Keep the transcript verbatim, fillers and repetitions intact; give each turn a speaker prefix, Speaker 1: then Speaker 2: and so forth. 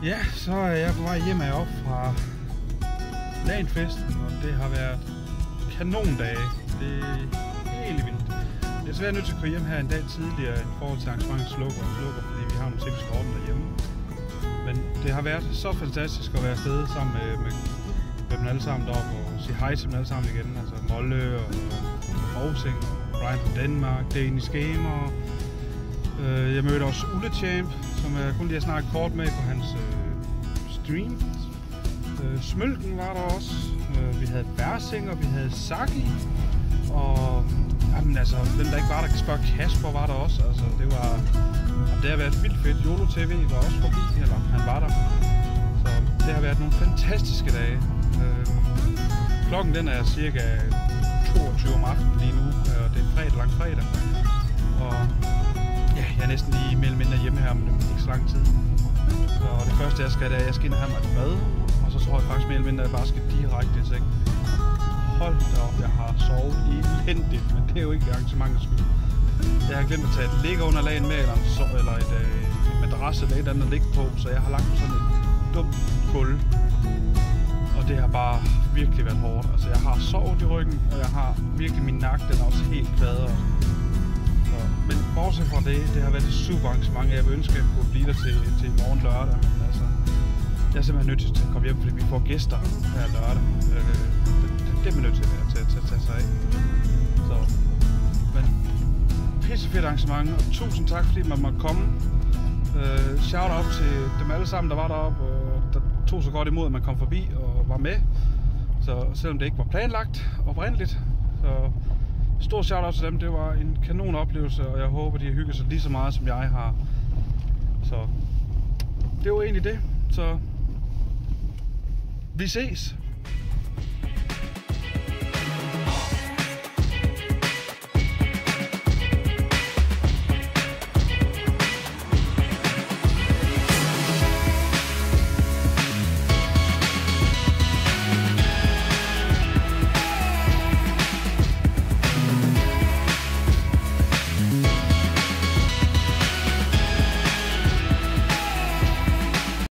Speaker 1: Ja, så er jeg på vej hjem af op fra LAN-festen, og det har været kanondage. Det er helt vildt. Jeg er svært nødt til at køre hjem her en dag tidligere i forhold til arrangementet slukker og slukker, fordi vi har nogle tekniske orden derhjemme. Men det har været så fantastisk at være afsted sammen med, med, med dem alle sammen deroppe og sige hej til dem alle sammen igen. Altså Molle og Hovsing, Brian fra Danmark, Danish Gamer. Jeg mødte også Ulle Champ, som jeg kun lige har snakket kort med på hans øh, stream. Øh, Smølken var der også. Øh, vi havde Bærsing, og vi havde Saki. Og jamen, altså, hvem der ikke var der kan spørge, Kasper var der også. Altså, det var, det har været vildt fedt. Yolo T V var også forbi, eller han var der. Så det har været nogle fantastiske dage. Øh, klokken den er cirka toogtyve om aftenen lige nu, og det er fredag, lang fredag. Og ja, jeg er næsten lige mellem mindre hjemme her, men det er ikke så lang tid. Så det første jeg skal, det er, at jeg skal ind og have mig et bad. Og så tror jeg faktisk mere eller mindre, at jeg bare skal direkte i seng. Hold da op, jeg har sovet elendigt, men det er jo ikke arrangementets skyld. Jeg har glemt at tage et liggeunderlag med, eller, en so eller et, øh, et madras eller et eller andet at ligge på, så jeg har lagt på sådan et dumt gulv. Og det har bare virkelig været hårdt. Altså jeg har sovet i ryggen, og jeg har virkelig min nakke, den er også helt kvadret. Men bortset fra det, det har været et super arrangement. Jeg vil ønske, at jeg kunne blive der til, til i morgen lørdag. Men altså, jeg er simpelthen nødt til at komme hjem, fordi vi får gæster her lørdag. Øh, det, det, det er man nødt til at tage, tage, tage sig af. Så, men pissefedt arrangement, og tusind tak, fordi man måtte komme. Øh, shout out til dem alle sammen, der var deroppe, og der tog så godt imod, at man kom forbi og var med. Så selvom det ikke var planlagt oprindeligt, så stor shout-out til dem. Det var en kanon oplevelse, og jeg håber, de har hygget sig lige så meget, som jeg har. Så det var egentlig det. Så vi ses.